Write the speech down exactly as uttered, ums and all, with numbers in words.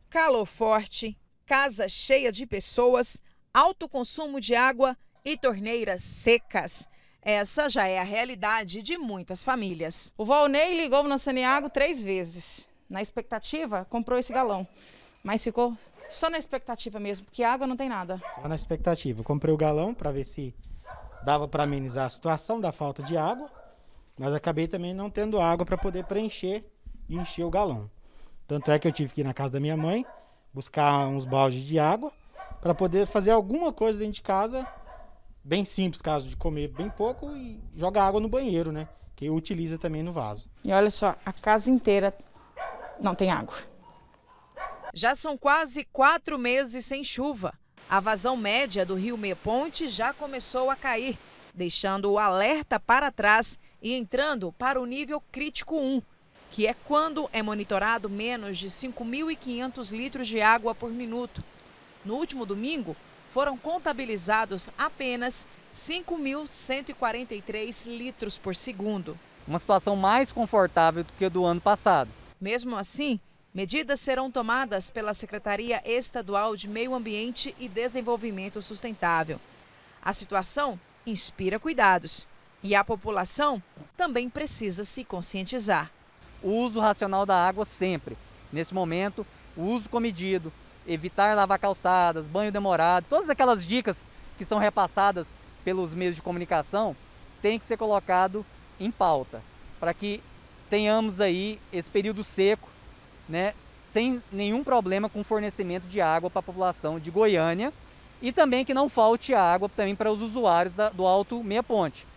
Calor forte, casa cheia de pessoas, alto consumo de água e torneiras secas. Essa já é a realidade de muitas famílias. O Valnei ligou no Saneago três vezes. Na expectativa, comprou esse galão. Mas ficou só na expectativa mesmo, porque água não tem nada. Só na expectativa. Comprei o galão para ver se dava para amenizar a situação da falta de água. Mas acabei também não tendo água para poder preencher e encher o galão. Tanto é que eu tive que ir na casa da minha mãe, buscar uns baldes de água, para poder fazer alguma coisa dentro de casa, bem simples, caso de comer bem pouco, e jogar água no banheiro, né? Que utiliza também no vaso. E olha só, a casa inteira não tem água. Já são quase quatro meses sem chuva. A vazão média do rio Meia Ponte já começou a cair, deixando o alerta para trás e entrando para o nível crítico um, que é quando é monitorado menos de cinco mil e quinhentos litros de água por minuto. No último domingo, foram contabilizados apenas cinco mil cento e quarenta e três litros por segundo. Uma situação mais confortável do que a do ano passado. Mesmo assim, medidas serão tomadas pela Secretaria Estadual de Meio Ambiente e Desenvolvimento Sustentável. A situação inspira cuidados e a população também precisa se conscientizar. O uso racional da água sempre. Nesse momento, o uso comedido, evitar lavar calçadas, banho demorado, todas aquelas dicas que são repassadas pelos meios de comunicação, tem que ser colocado em pauta, para que tenhamos aí esse período seco, né, sem nenhum problema com fornecimento de água para a população de Goiânia e também que não falte água também para os usuários da, do Alto Meia Ponte.